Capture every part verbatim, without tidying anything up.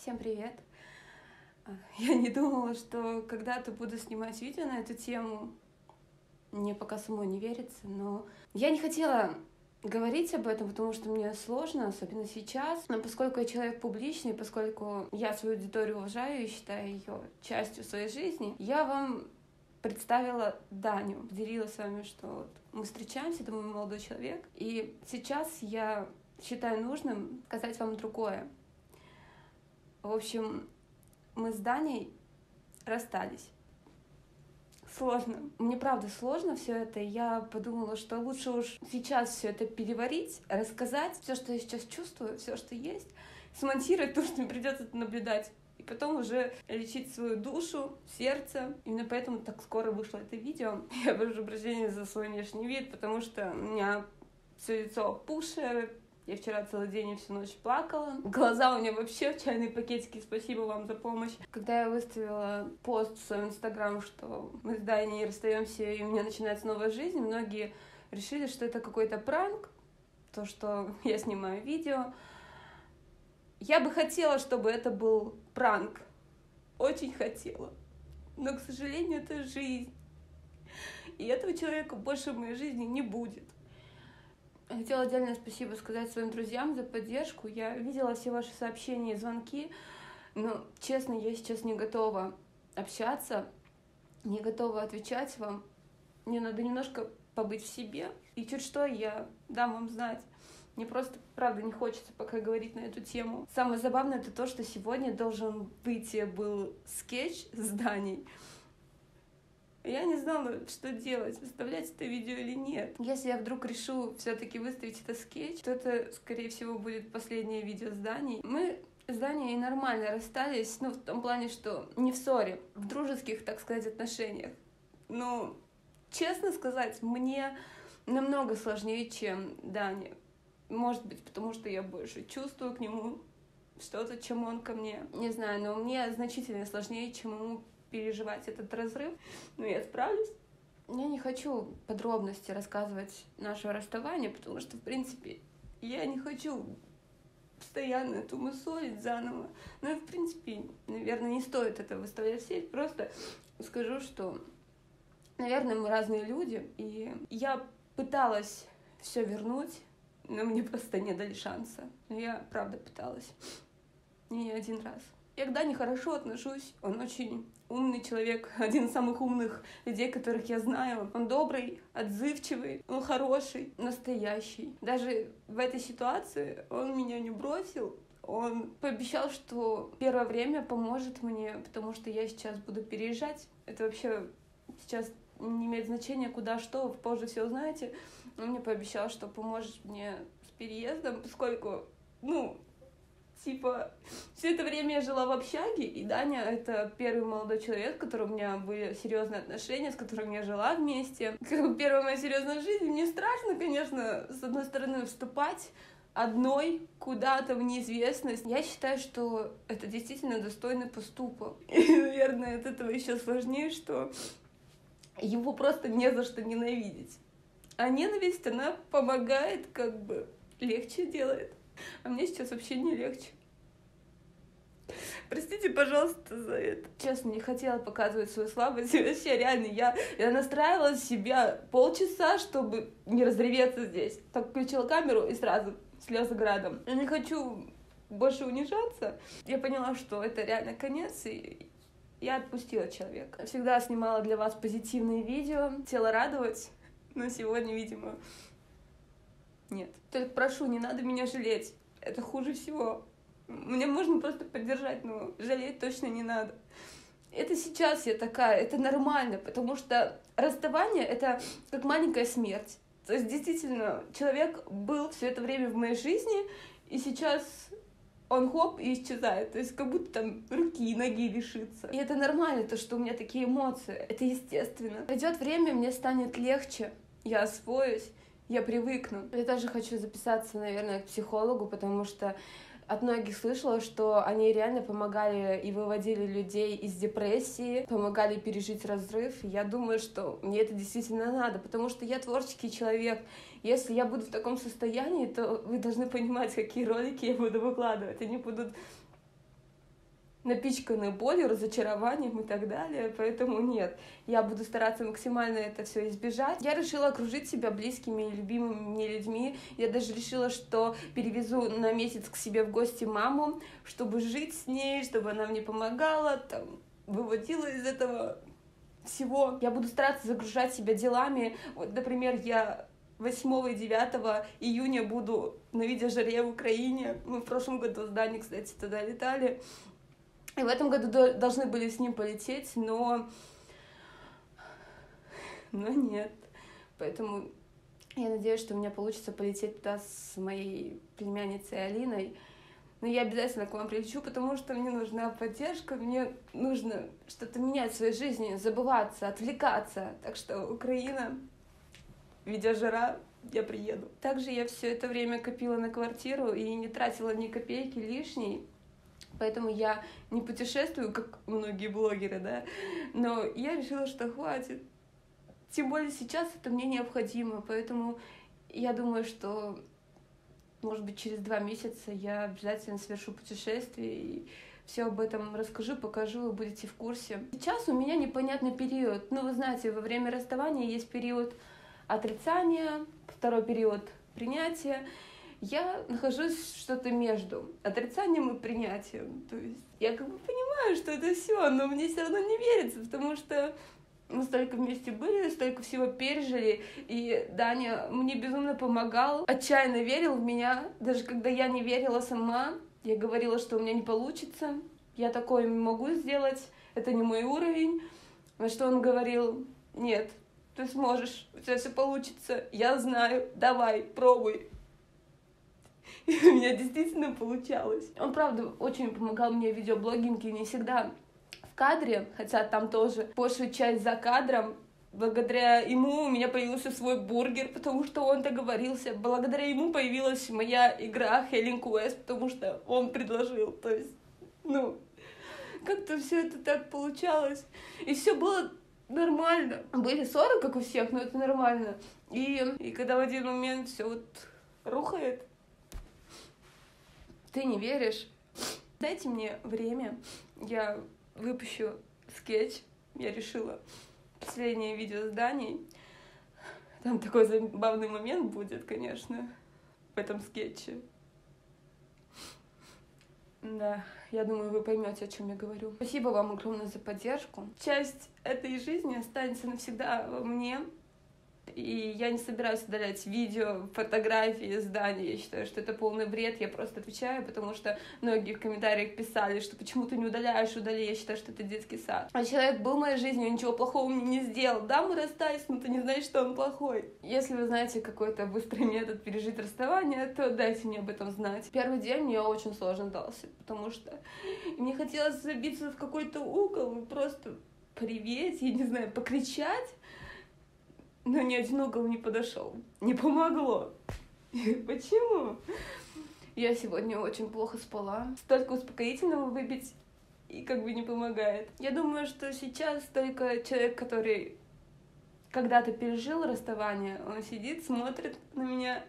Всем привет! Я не думала, что когда-то буду снимать видео на эту тему. Мне пока самой не верится, но я не хотела говорить об этом, потому что мне сложно, особенно сейчас. Но поскольку я человек публичный, поскольку я свою аудиторию уважаю и считаю ее частью своей жизни, я вам представила Даню, поделилась с вами, что вот мы встречаемся, это мой молодой человек, и сейчас я считаю нужным сказать вам другое. В общем, мы с Даней расстались. Сложно. Мне правда сложно все это. Я подумала, что лучше уж сейчас все это переварить, рассказать все, что я сейчас чувствую, все, что есть, смонтировать то, что мне придется наблюдать, и потом уже лечить свою душу, сердце. Именно поэтому так скоро вышло это видео. Я прошу прощения за свой внешний вид, потому что у меня все лицо опухшее. Я вчера целый день и всю ночь плакала. Глаза у меня вообще в чайной пакетике. Спасибо вам за помощь. Когда я выставила пост в своем инстаграм, что мы с Даней расстаемся и у меня начинается новая жизнь, многие решили, что это какой-то пранк, то, что я снимаю видео. Я бы хотела, чтобы это был пранк. Очень хотела. Но, к сожалению, это жизнь. И этого человека больше в моей жизни не будет. Хотела отдельное спасибо сказать своим друзьям за поддержку. Я видела все ваши сообщения и звонки, но, честно, я сейчас не готова общаться, не готова отвечать вам. Мне надо немножко побыть в себе, и чуть что я дам вам знать. Мне просто, правда, не хочется пока говорить на эту тему. Самое забавное — это то, что сегодня должен выйти был скетч с Даней. Я не знала, что делать, выставлять это видео или нет. Если я вдруг решу все-таки выставить это скетч, то это, скорее всего, будет последнее видео с Даней. Мы с Даней нормально расстались, ну, в том плане, что не в ссоре, в дружеских, так сказать, отношениях. Но, честно сказать, мне намного сложнее, чем Дане. Может быть, потому что я больше чувствую к нему что-то, чем он ко мне. Не знаю, но мне значительно сложнее, чем ему переживать этот разрыв, но я справлюсь. Я не хочу подробности рассказывать нашего расставания, потому что, в принципе, я не хочу постоянно эту мусолить заново. Ну и, в принципе, наверное, не стоит это выставлять в сеть. Просто скажу, что, наверное, мы разные люди, и я пыталась все вернуть, но мне просто не дали шанса. Но я, правда, пыталась. И не один раз. Я к Дане хорошо отношусь, он очень умный человек, один из самых умных людей, которых я знаю. Он добрый, отзывчивый, он хороший, настоящий. Даже в этой ситуации он меня не бросил, он пообещал, что первое время поможет мне, потому что я сейчас буду переезжать. Это вообще сейчас не имеет значения, куда, что, вы позже все узнаете. Он мне пообещал, что поможет мне с переездом, поскольку, ну, Типа, все это время я жила в общаге, и Даня — это первый молодой человек, с которым у меня были серьезные отношения, с которым я жила вместе. Как бы первая моя серьезная жизнь. Мне страшно, конечно, с одной стороны, вступать одной куда-то в неизвестность. Я считаю, что это действительно достойный поступок. И, наверное, от этого еще сложнее, что его просто не за что ненавидеть. А ненависть, она помогает, как бы, легче делает. А мне сейчас вообще не легче. Простите, пожалуйста, за это. Честно, не хотела показывать свою слабость. Вообще, реально, я, я настраивала себя полчаса, чтобы не разреветься здесь. Так включила камеру и сразу слезы градом. Я не хочу больше унижаться. Я поняла, что это реально конец, и я отпустила человека. Всегда снимала для вас позитивные видео, хотела радовать, но сегодня, видимо, нет. Только прошу, не надо меня жалеть. Это хуже всего. Мне можно просто поддержать, но жалеть точно не надо. Это сейчас я такая, это нормально, потому что расставание — это как маленькая смерть. То есть, действительно, человек был все это время в моей жизни, и сейчас он хоп и исчезает. То есть, как будто там руки и ноги лишится. И это нормально, то, что у меня такие эмоции. Это естественно. Пройдет время, мне станет легче, я освоюсь. Я привыкну. Я даже хочу записаться, наверное, к психологу, потому что от многих слышала, что они реально помогали и выводили людей из депрессии, помогали пережить разрыв. Я думаю, что мне это действительно надо, потому что я творческий человек. Если я буду в таком состоянии, то вы должны понимать, какие ролики я буду выкладывать. Они будут напичканы болью, разочарованием и так далее, поэтому нет, я буду стараться максимально это все избежать. Я решила окружить себя близкими и любимыми мне людьми, я даже решила, что перевезу на месяц к себе в гости маму, чтобы жить с ней, чтобы она мне помогала, там, выводила из этого всего. Я буду стараться загружать себя делами, вот, например, я восьмого и девятого июня буду на видеожаре в Украине. Мы в прошлом году с Даней, кстати, туда летали. И в этом году должны были с ним полететь, но... но нет. Поэтому я надеюсь, что у меня получится полететь туда с моей племянницей Алиной. Но я обязательно к вам прилечу, потому что мне нужна поддержка, мне нужно что-то менять в своей жизни, забываться, отвлекаться. Так что Украина... видеожара, я приеду. Также я все это время копила на квартиру и не тратила ни копейки лишней, поэтому я не путешествую, как многие блогеры, да, но я решила, что хватит. Тем более сейчас это мне необходимо, поэтому я думаю, что, может быть, через два месяца я обязательно совершу путешествие и все об этом расскажу, покажу, вы будете в курсе. Сейчас у меня непонятный период. Ну, вы знаете, во время расставания есть период отрицания, второй период принятия. Я нахожусь что-то между отрицанием и принятием. То есть я как бы понимаю, что это все, но мне все равно не верится, потому что мы столько вместе были, столько всего пережили, и Даня мне безумно помогал, отчаянно верил в меня, даже когда я не верила сама, я говорила, что у меня не получится, я такое не могу сделать, это не мой уровень, на что он говорил: нет, ты сможешь, у тебя все получится, я знаю, давай, пробуй. И у меня действительно получалось. Он, правда, очень помогал мне в видеоблогинге, не всегда в кадре, хотя там тоже большую часть за кадром. Благодаря ему у меня появился свой бургер, потому что он договорился. Благодаря ему появилась моя игра Healing Quest, потому что он предложил. То есть, ну, как-то все это так получалось. И все было нормально. Были ссоры, как у всех, но это нормально. И, и когда в один момент все вот рухает, ты не веришь. Дайте мне время, я выпущу скетч. Я решила последнее видео с Даней. Там такой забавный момент будет, конечно, в этом скетче. Да, я думаю, вы поймете, о чем я говорю. Спасибо вам огромное за поддержку. Часть этой жизни останется навсегда во мне. И я не собираюсь удалять видео, фотографии, здания. Я считаю, что это полный бред. Я просто отвечаю, потому что многие в комментариях писали, что почему ты не удаляешь, удали. Я считаю, что это детский сад. А человек был в моей жизни, он ничего плохого мне не сделал. Да, мы расстались, но ты не знаешь, что он плохой. Если вы знаете какой-то быстрый метод пережить расставание, то дайте мне об этом знать. Первый день мне очень сложно дался, потому что мне хотелось забиться в какой-то угол и просто приветь, я не знаю, покричать. Но ни один угол не подошел. Не помогло. Почему? Я сегодня очень плохо спала. Столько успокоительного выпить и как бы не помогает. Я думаю, что сейчас только человек, который когда-то пережил расставание, он сидит, смотрит на меня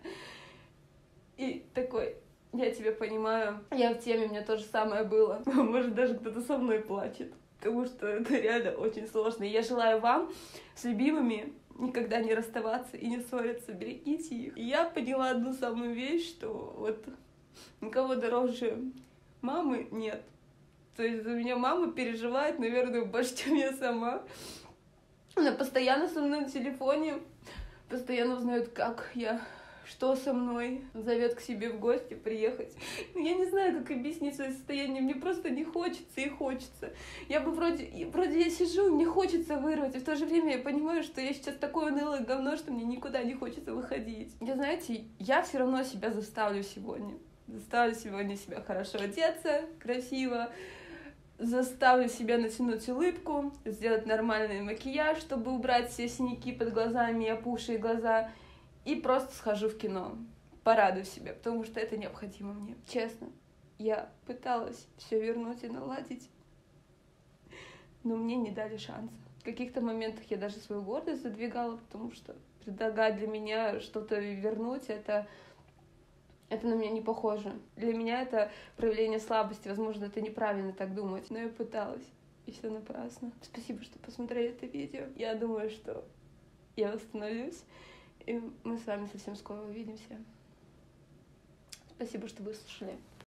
и такой: я тебя понимаю, я в теме, у меня то же самое было. Может, даже кто-то со мной плачет. Потому что это реально очень сложно. И я желаю вам с любимыми никогда не расставаться и не ссориться, берегите их. И я поняла одну самую вещь, что вот никого дороже мамы нет. То есть за меня мама переживает, наверное, больше, чем я сама. Она постоянно со мной на телефоне, постоянно узнает, как я, что со мной, зовет к себе в гости приехать. Я не знаю, как объяснить свое состояние, мне просто не хочется и хочется. Я бы вроде, вроде я сижу, и мне хочется вырвать, и в то же время я понимаю, что я сейчас такое унылое говно, что мне никуда не хочется выходить. Я, знаете, я все равно себя заставлю сегодня. Заставлю сегодня себя хорошо одеться, красиво, заставлю себя натянуть улыбку, сделать нормальный макияж, чтобы убрать все синяки под глазами и опухшие глаза, и просто схожу в кино, порадую себя, потому что это необходимо мне. Честно, я пыталась все вернуть и наладить, но мне не дали шанса. В каких-то моментах я даже свою гордость задвигала, потому что предлагать для меня что-то вернуть, это Это на меня не похоже. Для меня это проявление слабости. Возможно, это неправильно так думать, но я пыталась. И все напрасно. Спасибо, что посмотрели это видео. Я думаю, что я восстановлюсь. И мы с вами совсем скоро увидимся. Спасибо, что выслушали.